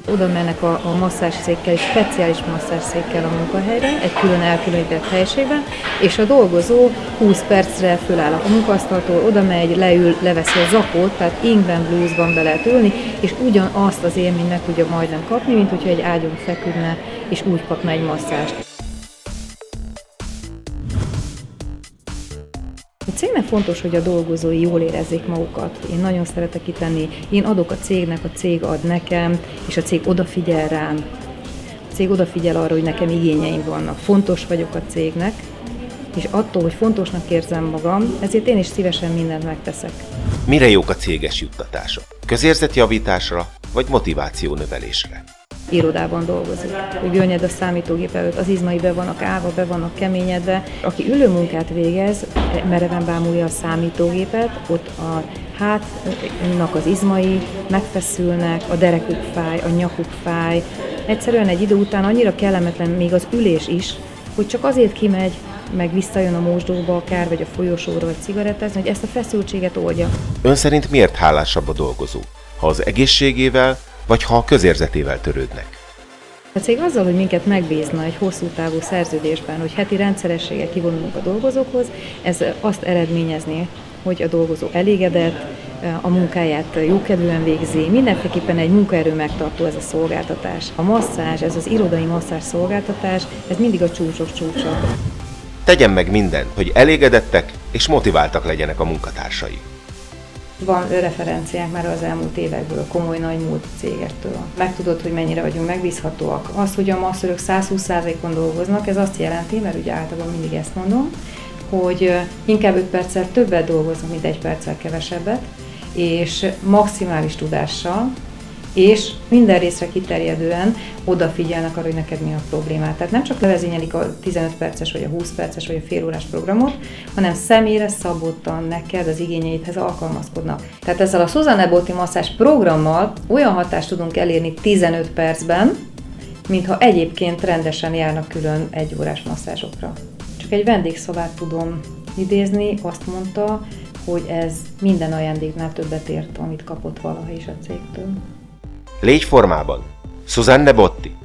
Oda mennek a masszázsszékkel, és speciális masszázsszékkel a munkahelyre, egy külön elkülönített helyiségben, és a dolgozó 20 percre föláll a munkaasztaltól, oda megy, leül, leveszi a zakót, tehát ingben, bluesban be lehet ülni, és ugyanazt az élményt meg tudja majdnem kapni, mint hogyha egy ágyon feküdne, és úgy kapna egy masszást. A cégnek fontos, hogy a dolgozói jól érezzék magukat. Én nagyon szeretek itt lenni, én adok a cégnek, a cég ad nekem, és a cég odafigyel rám. A cég odafigyel arra, hogy nekem igényeim vannak. Fontos vagyok a cégnek, és attól, hogy fontosnak érzem magam, ezért én is szívesen mindent megteszek. Mire jók a céges juttatások? Közérzetjavításra vagy motiváció növelésre? Irodában dolgozik, hogy görnyed a számítógép előtt, az izmai be vannak állva, be vannak keményedve. Aki ülő munkát végez, mereven bámulja a számítógépet, ott a hátnak az izmai megfeszülnek, a derekuk fáj, a nyakuk fáj. Egyszerűen egy idő után annyira kellemetlen még az ülés is, hogy csak azért kimegy, meg visszajön a mosdóba akár, vagy a folyosóra, vagy cigarettázni, hogy ezt a feszültséget oldja. Ön szerint miért hálásabb a dolgozó? Ha az egészségével, vagy ha a közérzetével törődnek? A cég azzal, hogy minket megbízna egy hosszú távú szerződésben, hogy heti rendszerességgel kivonulunk a dolgozókhoz, ez azt eredményezné, hogy a dolgozó elégedett, a munkáját jókedvűen végzi, mindenféleképpen egy munkaerő megtartó ez a szolgáltatás. A masszázs, ez az irodai masszázs szolgáltatás, ez mindig a csúcsok csúcsa. Tegyen meg mindent, hogy elégedettek és motiváltak legyenek a munkatársai. Van referenciák már az elmúlt évekből, a komoly nagy múlt cégektől. Megtudod, hogy mennyire vagyunk megbízhatóak. Az, hogy a masszörök 120%-on dolgoznak, ez azt jelenti, mert ugye általában mindig ezt mondom, hogy inkább 5 perccel többet dolgoznak, mint 1 perccel kevesebbet, és maximális tudással, és minden részre kiterjedően odafigyelnek arra, hogy neked mi a problémát. Tehát nem csak levezényelik a 15 perces, vagy a 20 perces, vagy a félórás programot, hanem személyre szabottan neked az igényeidhez alkalmazkodnak. Tehát ezzel a Susanne Botti masszázs programmal olyan hatást tudunk elérni 15 percben, mintha egyébként rendesen járnak külön 1 órás masszázsokra. Csak egy vendégszavát tudom idézni, azt mondta, hogy ez minden ajándéknál többet ért, amit kapott valaha is a cégtől. Légy formában! Susanne Botti!